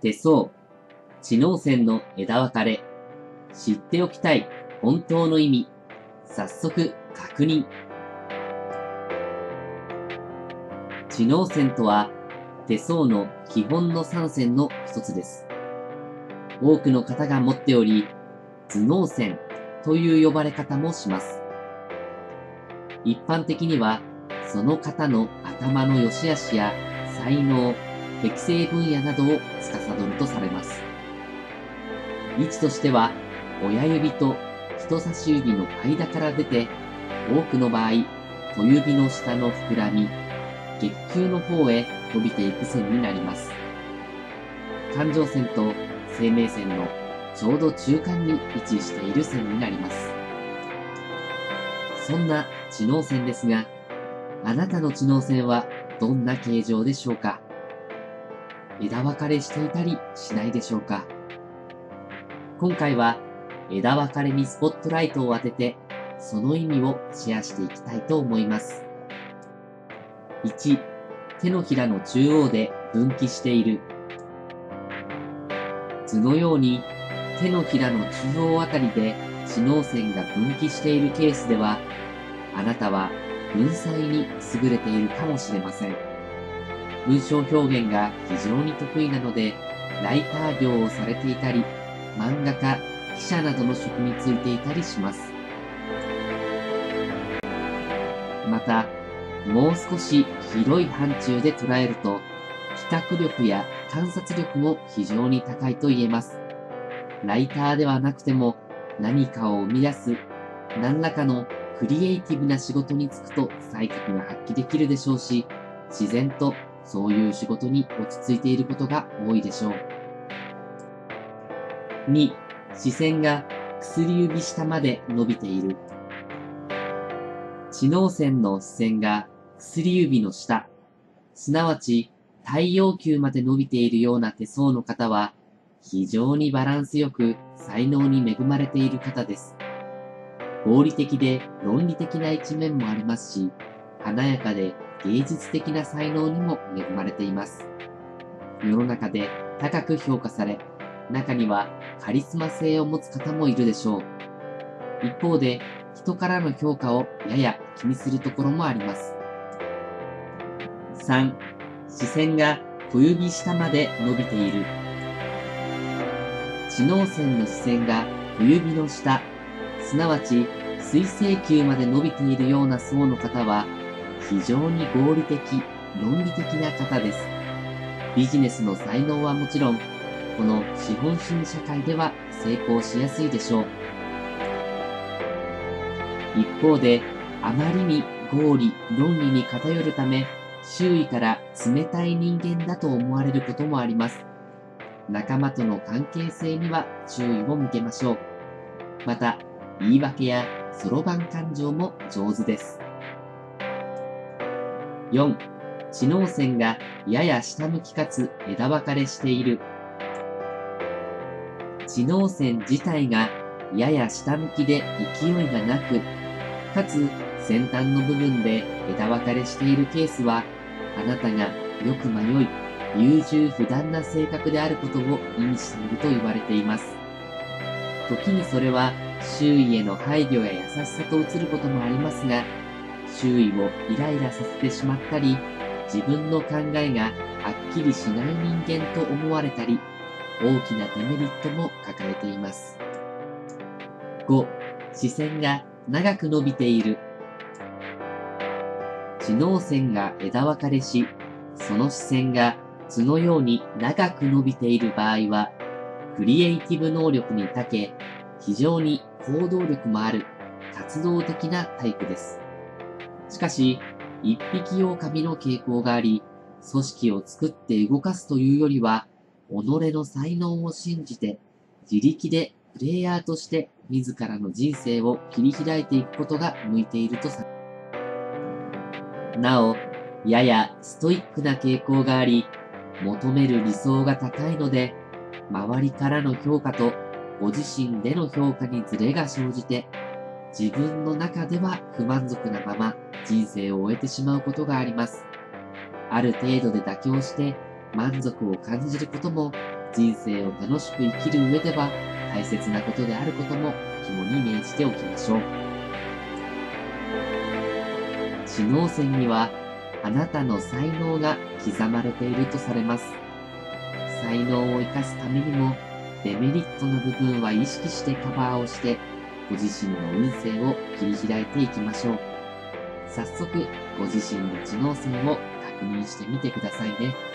手相、知能線の枝分かれ、知っておきたい本当の意味、早速確認。知能線とは、手相の基本の3線の一つです。多くの方が持っており、頭脳線という呼ばれ方もします。一般的には、その方の頭の良し悪しや才能、適性分野などを司るとされます。位置としては、親指と人差し指の間から出て、多くの場合、小指の下の膨らみ、月球の方へ伸びていく線になります。感情線と生命線のちょうど中間に位置している線になります。そんな知能線ですが、あなたの知能線はどんな形状でしょうか？枝分かれしていたりしないでしょうか？今回は枝分かれにスポットライトを当てて、その意味をシェアしていきたいと思います。1、手のひらの中央で分岐している。図のように手のひらの中央あたりで知能線が分岐しているケースでは、あなたは文才に優れているかもしれません。文章表現が非常に得意なので、ライター業をされていたり、漫画家、記者などの職に就いていたりします。また、もう少し広い範疇で捉えると、企画力や観察力も非常に高いと言えます。ライターではなくても何かを生み出す、何らかのクリエイティブな仕事に就くと才覚が発揮できるでしょうし、自然とそういう仕事に落ち着いていることが多いでしょう。2、視線が薬指下まで伸びている。知能線の視線が薬指の下、すなわち太陽球まで伸びているような手相の方は、非常にバランスよく才能に恵まれている方です。合理的で論理的な一面もありますし、華やかで芸術的な才能にも恵まれています。世の中で高く評価され、中にはカリスマ性を持つ方もいるでしょう。一方で、人からの評価をやや気にするところもあります。3、視線が小指下まで伸びている。知能線の視線が小指の下、すなわち水星球まで伸びているような層の方は、非常に合理的、論理的な方です。ビジネスの才能はもちろん、この資本主義社会では成功しやすいでしょう。一方で、あまりに合理、論理に偏るため、周囲から冷たい人間だと思われることもあります。仲間との関係性には注意を向けましょう。また、言い訳やそろばん感情も上手です。4、知能線がやや下向きかつ枝分かれしている。知能線自体がやや下向きで勢いがなく、かつ先端の部分で枝分かれしているケースは、あなたがよく迷い、優柔不断な性格であることを意味していると言われています。時にそれは周囲への配慮や優しさと映ることもありますが、周囲をイライラさせてしまったり、自分の考えがはっきりしない人間と思われたり、大きなデメリットも抱えています。5、視線が長く伸びている。知能線が枝分かれし、その視線が図のように長く伸びている場合は、クリエイティブ能力に長け、非常に行動力もある活動的なタイプです。しかし、一匹狼の傾向があり、組織を作って動かすというよりは、己の才能を信じて、自力でプレイヤーとして自らの人生を切り開いていくことが向いているとされます。なお、ややストイックな傾向があり、求める理想が高いので、周りからの評価とご自身での評価にズレが生じて、自分の中では不満足なまま人生を終えてしまうことがあります。ある程度で妥協して、 満足を感じることも、人生を楽しく生きる上では大切なことであることも肝に銘じておきましょう。知能線には、あなたの才能が刻まれているとされます。才能を生かすためにも、デメリットの部分は意識してカバーをして、ご自身の運勢を切り開いていきましょう。早速、ご自身の知能線を確認してみてくださいね。